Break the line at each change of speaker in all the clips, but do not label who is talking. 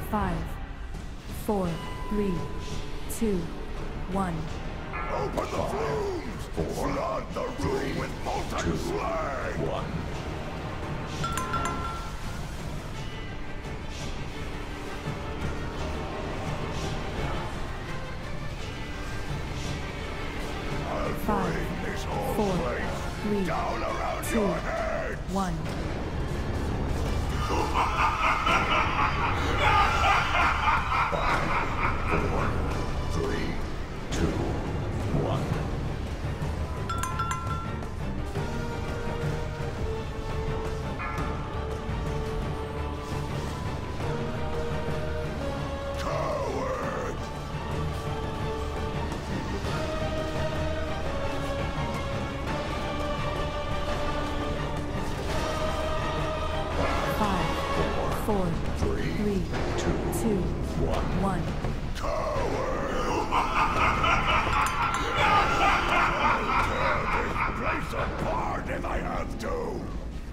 5, 4, 3, 2, 1.
Open the flumes!
4,
Flood the room with molten
2,
slag!
1.
I'll
5,
bring this whole
4,
place
3,
down around
2,
your head!
1.
3, 2, 1.
Coward!
5, 4, 3, 2, 1.
Place apart if I have to!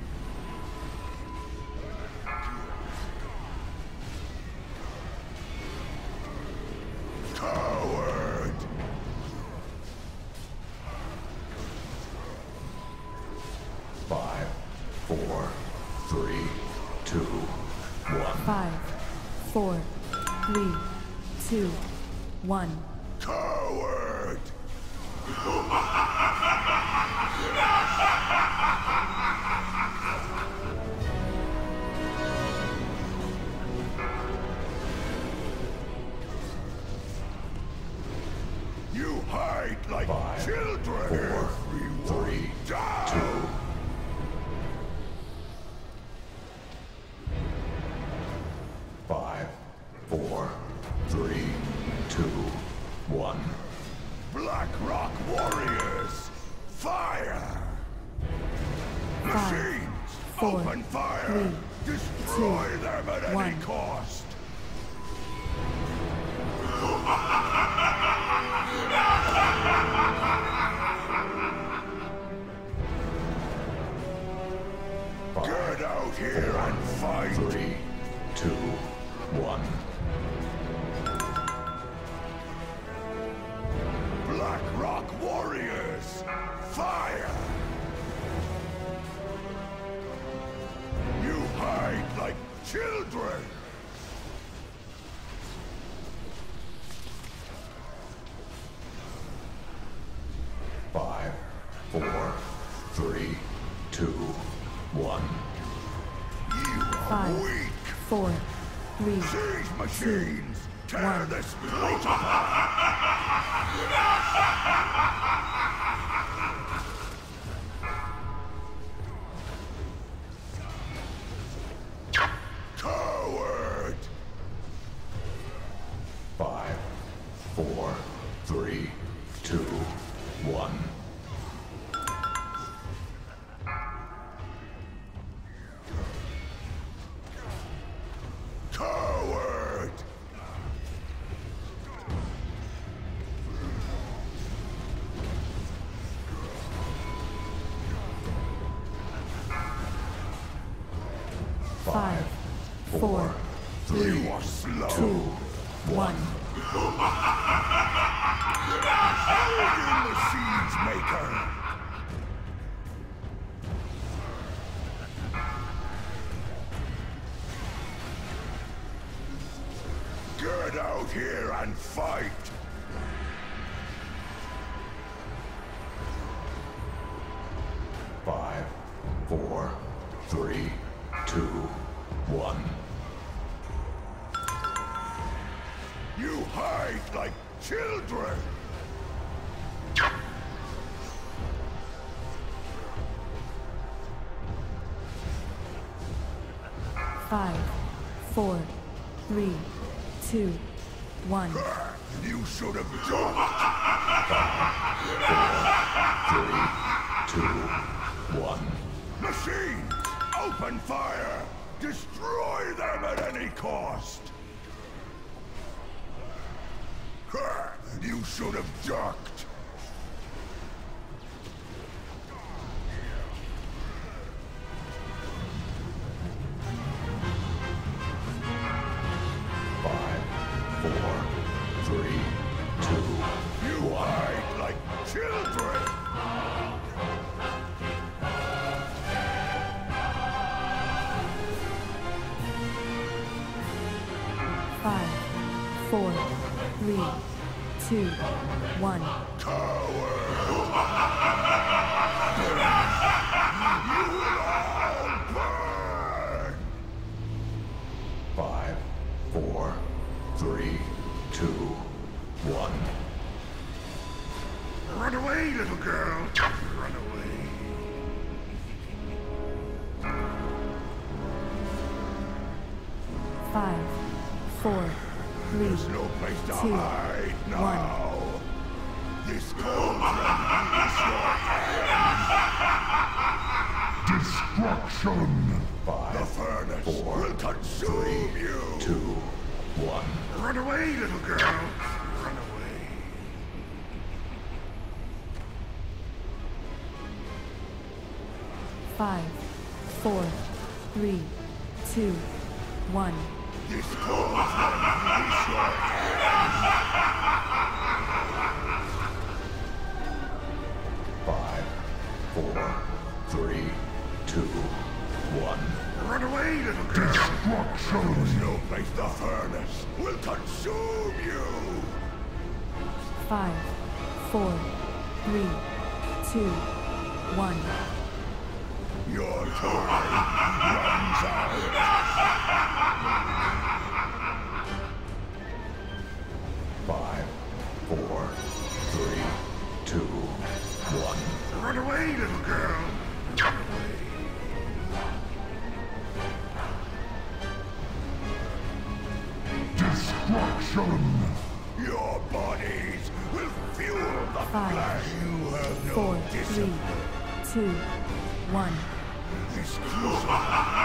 Coward!
5, 4, 3, 2, 1.
5, 4, 3, 2, 1.
Coward! You hide like
5,
children!
4, 3, 2,
Down!
5, 4, 3, 2, 1.
Black Rock Warriors! Fire!
5,
Machines!
4,
Open fire!
3,
Destroy
2,
them at any
1.
cost! Get out here and fight!
3, 2, 1.
Black Rock Warriors! Fire! You hide like children!
Five, 4, 3, 2, 1.
You are
5,
weak!
4, 3,
Siege machines! Tear
one.
this place apart! Coward!
5, 4, 3, 2, 1.
Coward!
5, 4, 3,
You are slow!
2, 1.
Odin the Siege Maker! Get out here and fight!
Five, 4, 3, 2, 1.
You hide like children!
5, 4, 3, 2, 1.
You should have jumped!
3, 2, 1.
Machines! Open fire! Destroy them at any cost! You should have ducked!
3, 2,
You hide like children!
Five, four, three, two, one.
Burn!
5, 4, 3, 2, 1.
Run away, little girl! Run away.
Five, four, three,
There's no place to
two,
hide now.
one.
This cauldron is your
Destruction! 5,
The furnace
4,
will consume you.
2, 1.
Run away, little girl. Run away.
Five, four, three, two, one.
This cauldron is your
5, 4, 3, 2, 1.
Run away, little girl. Destruction. There's no place. The furnace will consume you.
Five, four, three, two, one.
Your time runs out.
5, 4, 3, 2, 1.
Run away, little girl. Run away.
Destruction!
Your bodies will fuel the
Five,
flesh. You have no
Four,
discipline.
three, two, one.
This crucible